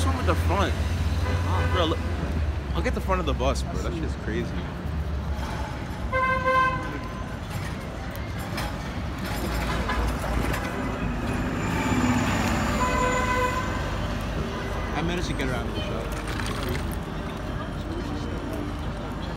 what's wrong with the front? Bro, look, look at the front of the bus, bro. That shit's crazy. I managed to get around to the shop.